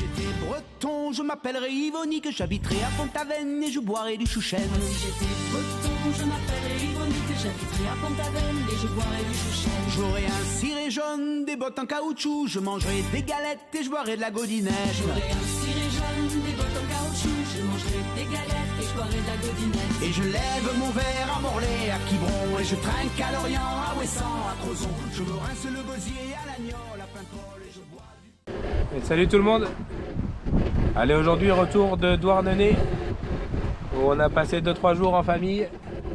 j'étais breton, je m'appellerais Yvonique, j'habiterais à Pont-Aven et je boirais du chouchen. Si j'étais breton, je m'appellerais Yvonique, j'habiterais à Pont-Aven et je boirais du chouchen. J'aurais un ciré jaune, des bottes en caoutchouc, je mangerais des galettes et je boirais de la godinette. J'aurais un ciré jaune, des bottes en caoutchouc, je mangerais des galettes et je boirais de la godinette. Et je lève mon verre à Morlaix, à Quiberon, et je trinque à Lorient, à Ouessant, à Crozon. Je me rince le gosier à l'Agnol, à Paimpol et je bois du... Et salut tout le monde. Allez, aujourd'hui retour de Douarnenez où on a passé 2-3 jours en famille.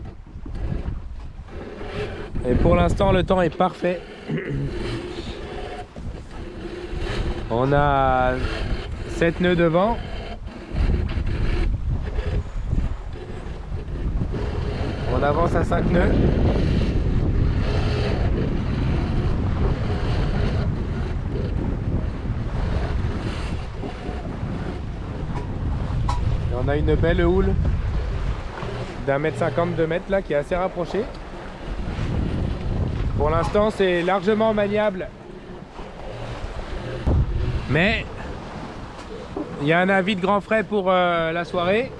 Et pour l'instant le temps est parfait. On a 7 nœuds de vent. On avance à 5 nœuds. Et on a une belle houle d'1,50 m, 2 mètres là qui est assez rapprochée. Pour l'instant c'est largement maniable. Mais il y a un avis de grand frais pour la soirée.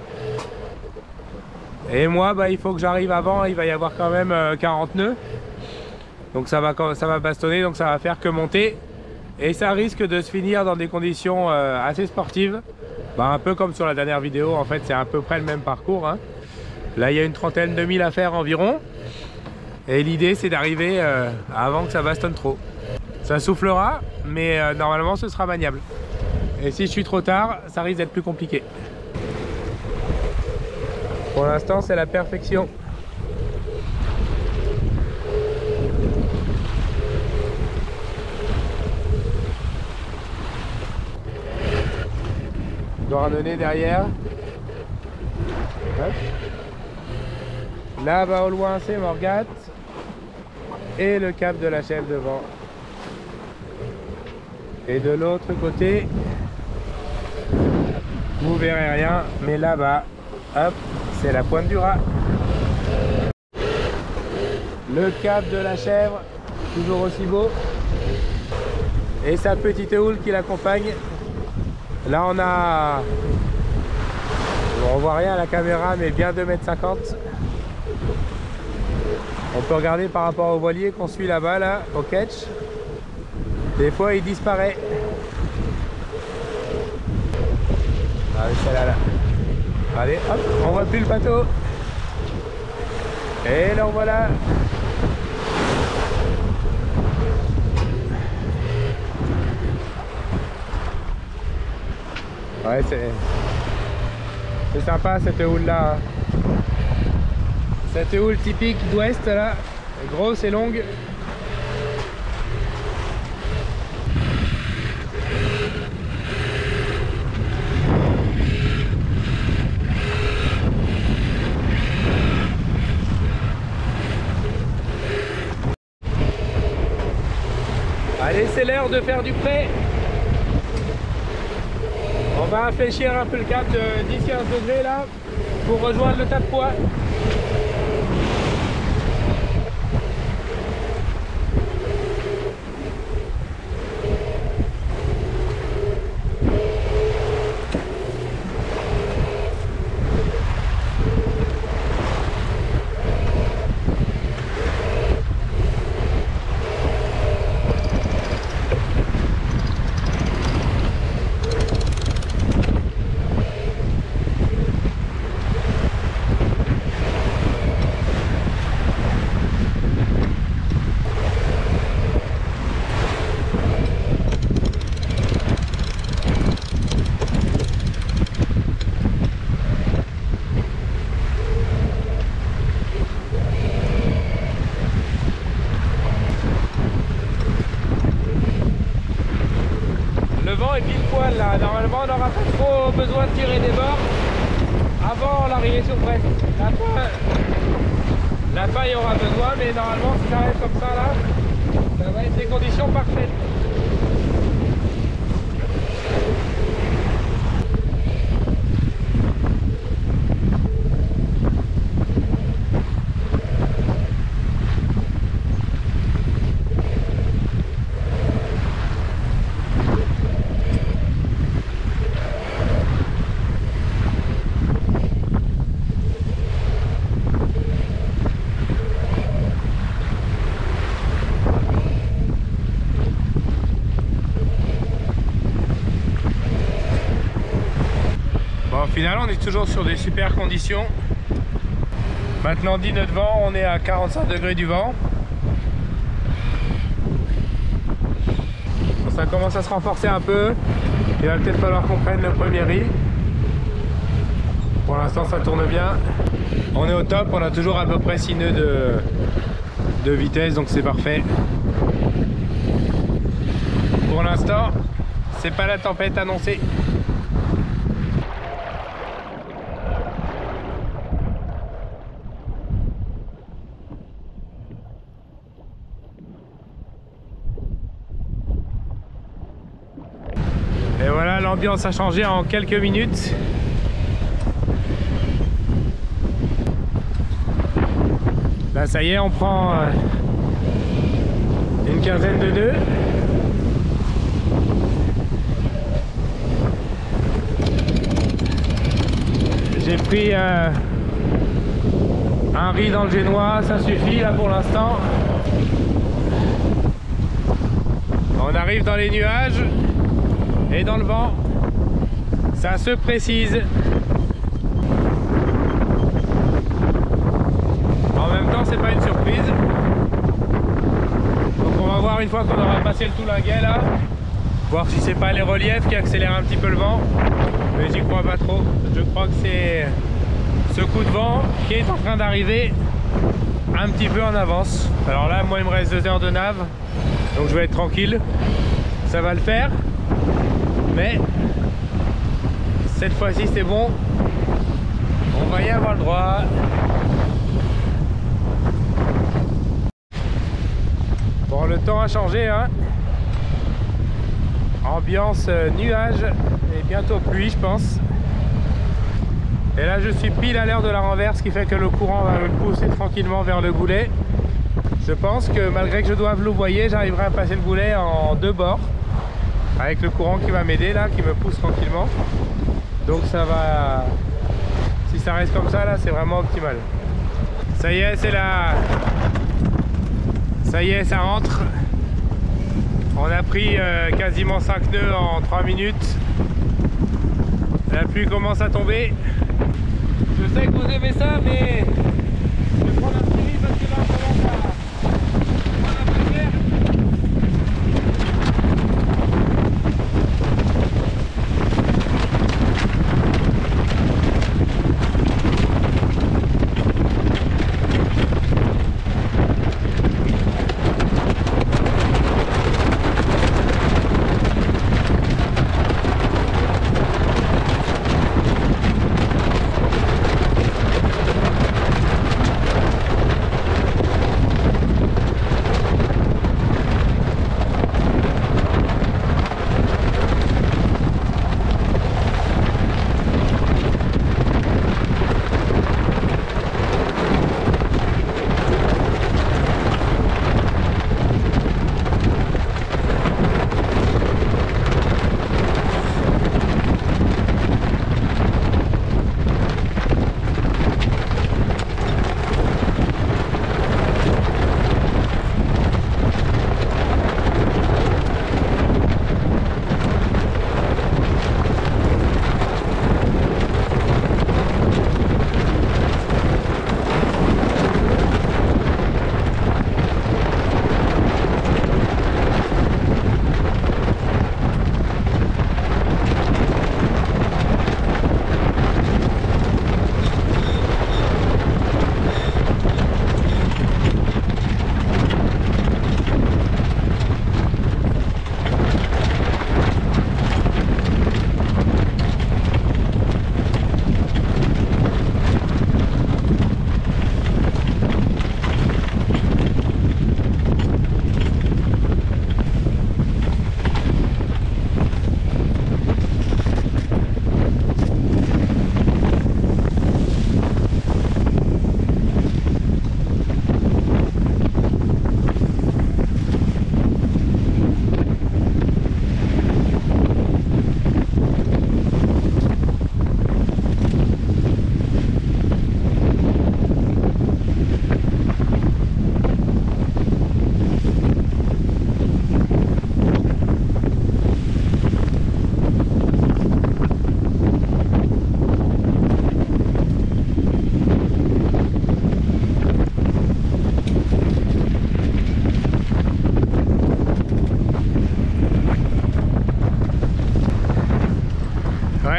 Et moi il faut que j'arrive avant, il va y avoir quand même 40 nœuds. Donc ça va bastonner, donc ça va faire que monter. Et ça risque de se finir dans des conditions assez sportives. Un peu comme sur la dernière vidéo, en fait c'est à peu près le même parcours, hein. Là il y a une trentaine de milles à faire environ. Et l'idée c'est d'arriver avant que ça bastonne trop. Ça soufflera, mais normalement ce sera maniable. Et si je suis trop tard, ça risque d'être plus compliqué. Pour l'instant c'est la perfection. Douarnenez derrière. Hop. Là-bas au loin c'est Morgat. Et le cap de la Chèvre devant. Et de l'autre côté, vous verrez rien, mais là-bas, hop, c'est la Pointe du Raz. Le cap de la Chèvre, toujours aussi beau. Et sa petite houle qui l'accompagne. Là on voit rien à la caméra, mais bien 2,50 m. On peut regarder par rapport au voilier qu'on suit là-bas, là, au catch. Des fois il disparaît. Allez, celle-là, là. Allez, hop, on voit plus le bateau. Et là voilà. Ouais, c'est sympa cette houle là. Cette houle typique d'ouest là, grosse et longue. Allez, c'est l'heure de faire du prêt. On va infléchir un peu le cap de 10-15 degrés là pour rejoindre le tas de poids. Et pile poil là, normalement on n'aura pas trop besoin de tirer des bords avant l'arrivée sur Brest. La fin il y aura besoin, mais normalement si ça reste comme ça là, ça va être des conditions parfaites. final, on est toujours sur des super conditions. Maintenant 10 nœuds de vent, on est à 45 degrés du vent. Bon, ça commence à se renforcer un peu. Il va peut-être falloir qu'on prenne le premier riz. Pour l'instant ça tourne bien. On est au top, on a toujours à peu près 6 nœuds de vitesse, donc c'est parfait. Pour l'instant, c'est pas la tempête annoncée. Et voilà, l'ambiance a changé en quelques minutes. Là ça y est, on prend une quinzaine de nœuds. J'ai pris un riz dans le génois, ça suffit là pour l'instant. On arrive dans les nuages et dans le vent, ça se précise. En même temps, c'est pas une surprise. Donc on va voir une fois qu'on aura passé le Toulunguet là, voir si c'est pas les reliefs qui accélèrent un petit peu le vent. Mais j'y crois pas trop. Je crois que c'est ce coup de vent qui est en train d'arriver un petit peu en avance. Alors là, moi il me reste 2 heures de nav, donc je vais être tranquille. Ça va le faire. Mais cette fois-ci c'est bon. On va y avoir le droit. Bon, le temps a changé, hein. Ambiance nuage et bientôt pluie, je pense. Et là, je suis pile à l'heure de la renverse, ce qui fait que le courant va me pousser tranquillement vers le goulet. Je pense que malgré que je doive louvoyer, j'arriverai à passer le goulet en 2 bords, avec le courant qui va m'aider là, qui me pousse tranquillement. Donc ça va, si ça reste comme ça là, c'est vraiment optimal. Ça y est, c'est là. Ça y est, ça rentre. On a pris quasiment 5 nœuds en 3 minutes. La pluie commence à tomber. Je sais que vous aimez ça, mais je vais prendre un petit riz parce que là on commence à prendre un peu d'air.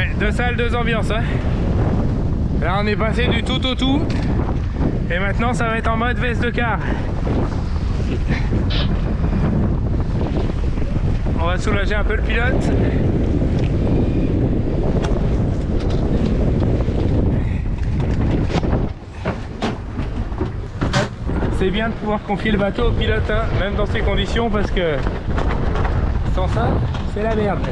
Ouais, 2 salles, 2 ambiances. Hein. Là on est passé du tout au tout. Et maintenant ça va être en mode veste de car. On va soulager un peu le pilote. C'est bien de pouvoir confier le bateau au pilote, hein, même dans ces conditions, parce que sans ça, c'est la merde.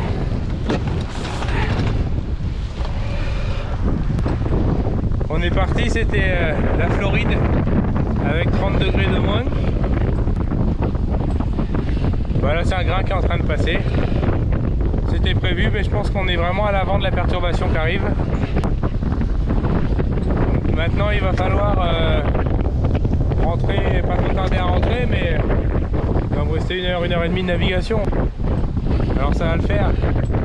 On est parti, c'était la Floride, avec 30 degrés de moins. Voilà, c'est un grain qui est en train de passer. C'était prévu, mais je pense qu'on est vraiment à l'avant de la perturbation qui arrive. Maintenant, il va falloir rentrer, pas trop tarder à rentrer, mais il va me rester 1 heure et demie de navigation. Alors ça va le faire.